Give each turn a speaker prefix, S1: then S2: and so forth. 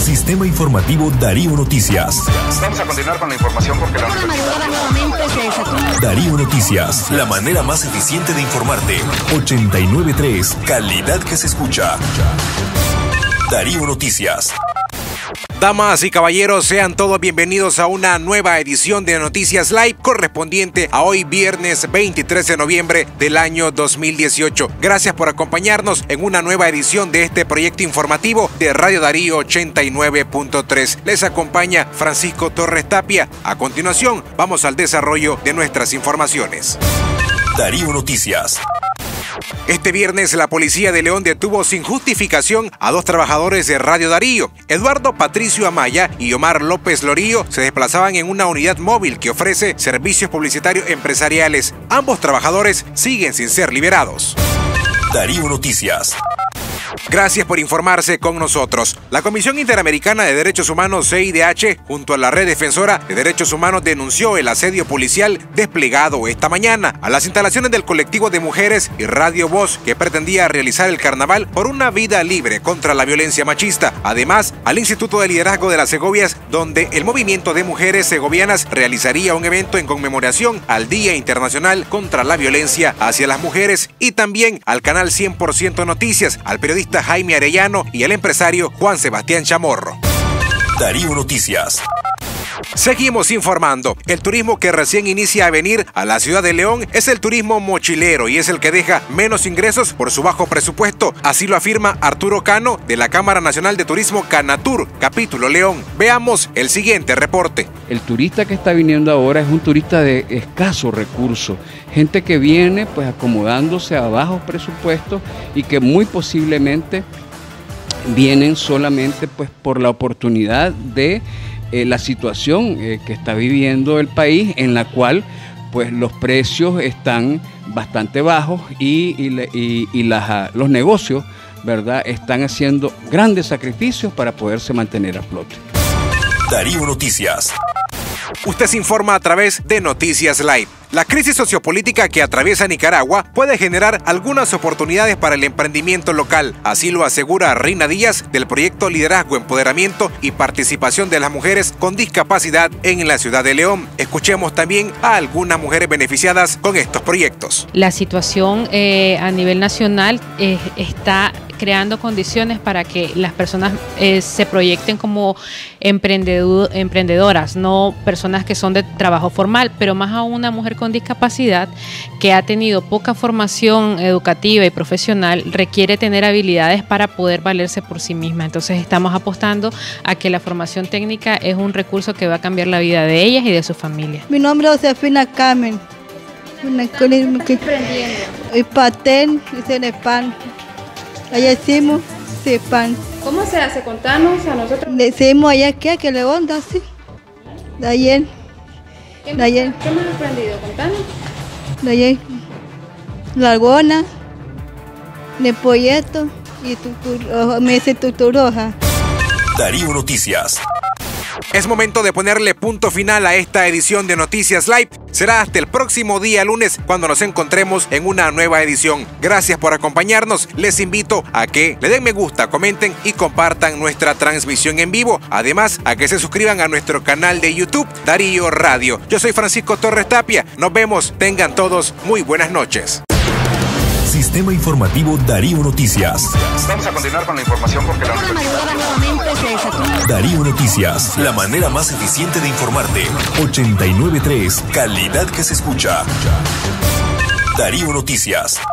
S1: Sistema Informativo Darío Noticias.
S2: Vamos a continuar con la información porque la
S3: madrugada nuevamente se desató.
S1: Darío Noticias, la manera más eficiente de informarte. 89.3, calidad que se escucha. Darío Noticias.
S4: Damas y caballeros, sean todos bienvenidos a una nueva edición de Noticias Live correspondiente a hoy viernes 23 de noviembre del año 2018. Gracias por acompañarnos en una nueva edición de este proyecto informativo de Radio Darío 89.3. Les acompaña Francisco Torres Tapia. A continuación, vamos al desarrollo de nuestras informaciones.
S1: Darío Noticias.
S4: Este viernes la policía de León detuvo sin justificación a dos trabajadores de Radio Darío. Eduardo Patricio Amaya y Omar López Lorillo se desplazaban en una unidad móvil que ofrece servicios publicitarios empresariales. Ambos trabajadores siguen sin ser liberados.
S1: Darío Noticias.
S4: Gracias por informarse con nosotros. La Comisión Interamericana de Derechos Humanos, CIDH, junto a la Red Defensora de Derechos Humanos, denunció el asedio policial desplegado esta mañana a las instalaciones del colectivo de mujeres y Radio Voz, que pretendía realizar el carnaval por una vida libre contra la violencia machista. Además, al Instituto de Liderazgo de las Segovias, donde el movimiento de mujeres segovianas realizaría un evento en conmemoración al Día Internacional contra la Violencia hacia las Mujeres, y también al canal 100% Noticias, al periodista Jaime Arellano y al empresario Juan Sebastián Chamorro.
S1: Darío Noticias.
S4: Seguimos informando. El turismo que recién inicia a venir a la ciudad de León es el turismo mochilero y es el que deja menos ingresos por su bajo presupuesto. Así lo afirma Arturo Cano de la Cámara Nacional de Turismo Canatur, capítulo León. Veamos el siguiente reporte.
S5: El turista que está viniendo ahora es un turista de escasos recursos. Gente que viene pues acomodándose a bajos presupuestos y que muy posiblemente vienen solamente pues por la oportunidad de la situación que está viviendo el país, en la cual pues los precios están bastante bajos y los negocios, ¿verdad?, están haciendo grandes sacrificios para poderse mantener a flote.
S1: Darío Noticias.
S4: Usted se informa a través de Noticias Live. La crisis sociopolítica que atraviesa Nicaragua puede generar algunas oportunidades para el emprendimiento local. Así lo asegura Rina Díaz del proyecto Liderazgo, Empoderamiento y Participación de las Mujeres con Discapacidad en la ciudad de León. Escuchemos también a algunas mujeres beneficiadas con estos proyectos.
S6: La situación a nivel nacional está creando condiciones para que las personas se proyecten como emprendedoras, no personas que son de trabajo formal, pero más aún una mujer con discapacidad que ha tenido poca formación educativa y profesional requiere tener habilidades para poder valerse por sí misma. Entonces estamos apostando a que la formación técnica es un recurso que va a cambiar la vida de ellas y de su familia.
S7: Mi nombre es Josefina Carmen. El patén y el pan. Allá hicimos ese pan.
S6: ¿Cómo se hace? Contanos a nosotros.
S7: Le hicimos allá que le onda así. De ayer.
S6: ¿Qué me has aprendido? Contanos.
S7: De ayer. Lagona, de polleto y me hice tuturoja.
S1: Darío Noticias.
S4: Es momento de ponerle punto final a esta edición de Noticias Live. Será hasta el próximo día lunes cuando nos encontremos en una nueva edición. Gracias por acompañarnos. Les invito a que le den me gusta, comenten y compartan nuestra transmisión en vivo. Además, a que se suscriban a nuestro canal de YouTube, Darío Radio. Yo soy Francisco Torres Tapia. Nos vemos. Tengan todos muy buenas noches.
S1: Sistema Informativo Darío Noticias.
S2: Vamos a continuar con la información porque la
S3: madrugada nuevamente se desató.
S1: Darío Noticias, la manera más eficiente de informarte. 89.3, calidad que se escucha. Darío Noticias.